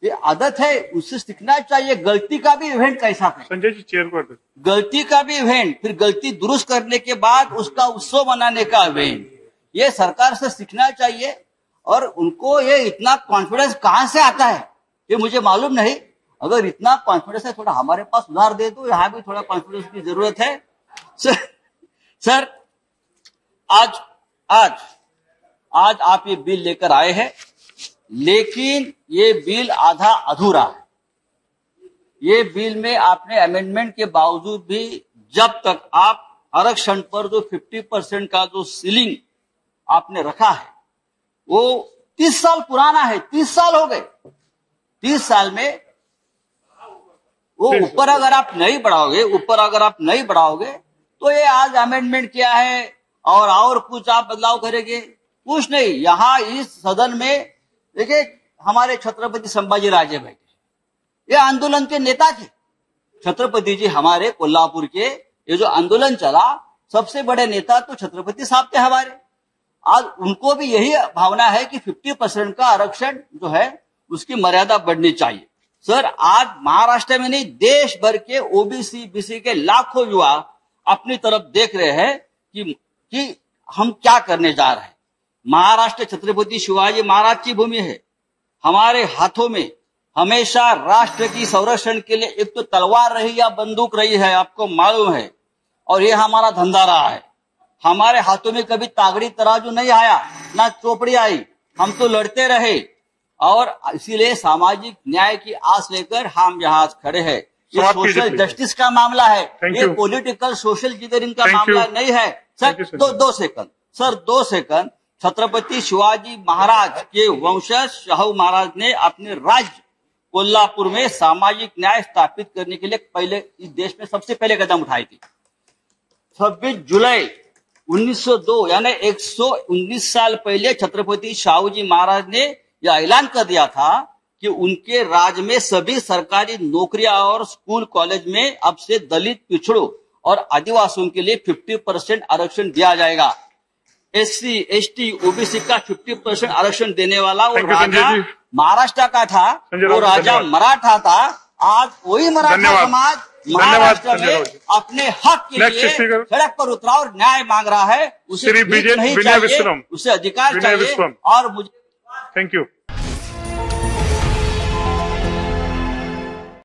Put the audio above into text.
ये आदत है, उससे सीखना चाहिए। गलती का भी इवेंट कैसा है, संजय जी चेयर पर, गलती का भी इवेंट, फिर गलती दुरुस्त करने के बाद उसका उत्सव मनाने का इवेंट, ये सरकार से सीखना चाहिए। और उनको ये इतना कॉन्फिडेंस कहां से आता है ये मुझे मालूम नहीं। अगर इतना कॉन्फिडेंस है, थोड़ा हमारे पास उधार दे दो, यहाँ भी थोड़ा कॉन्फिडेंस की जरूरत है। सर आज आप ये बिल लेकर आए हैं, लेकिन ये बिल आधा अधूरा है। ये बिल में आपने अमेंडमेंट के बावजूद भी, जब तक आप आरक्षण पर जो 50% का जो सीलिंग आपने रखा है वो 30 साल पुराना है, 30 साल हो गए। 30 साल में वो ऊपर अगर आप नहीं बढ़ाओगे, तो ये आज अमेंडमेंट किया है और कुछ आप बदलाव करेंगे, कुछ नहीं। यहाँ इस सदन में देखिए हमारे छत्रपति संभाजी राजे बैठे, ये आंदोलन के नेता थे। छत्रपति जी हमारे कोल्हापुर के, ये जो आंदोलन चला, सबसे बड़े नेता तो छत्रपति साहब थे हमारे। आज उनको भी यही भावना है कि 50% का आरक्षण जो है उसकी मर्यादा बढ़नी चाहिए। सर, आज महाराष्ट्र में नहीं, देश भर के ओबीसी बीसी के लाखों युवा अपनी तरफ देख रहे हैं कि हम क्या करने जा रहे हैं। महाराष्ट्र छत्रपति शिवाजी महाराज की भूमि है। हमारे हाथों में हमेशा राष्ट्र की संरक्षण के लिए एक तो तलवार रही या बंदूक रही है, आपको मालूम है, और ये हमारा धंधा रहा है। हमारे हाथों में कभी तागड़ी तराजू नहीं आया, ना चोपड़ी आई, हम तो लड़ते रहे। और इसीलिए सामाजिक न्याय की आस लेकर हम यहाँ खड़े हैं। ये सोशल जस्टिस का मामला है, ये पॉलिटिकल सोशल इंजीनियरिंग का मामला नहीं है। सर, दो सेकंड। छत्रपति शिवाजी महाराज के वंशज शाहू महाराज ने अपने राज्य कोल्हापुर में सामाजिक न्याय स्थापित करने के लिए पहले इस देश में सबसे पहले कदम उठाई थी। 26 जुलाई 1902 यानी 119 साल पहले छत्रपति शाहू जी महाराज ने यह ऐलान कर दिया था कि उनके राज्य में सभी सरकारी नौकरियां और स्कूल कॉलेज में अब से दलित, पिछड़ों और आदिवासियों के लिए 50% आरक्षण दिया जाएगा। SC, ST, OBC का 50% आरक्षण देने वाला वो राजा महाराष्ट्र का था, वो राजा मराठा था। आज वही मराठा समाज महाराष्ट्र में अपने हक के लिए सड़क पर उतरा और न्याय मांग रहा है। उसे नहीं चाहिए, उसे अधिकार चाहिए। और मुझे थैंक यू।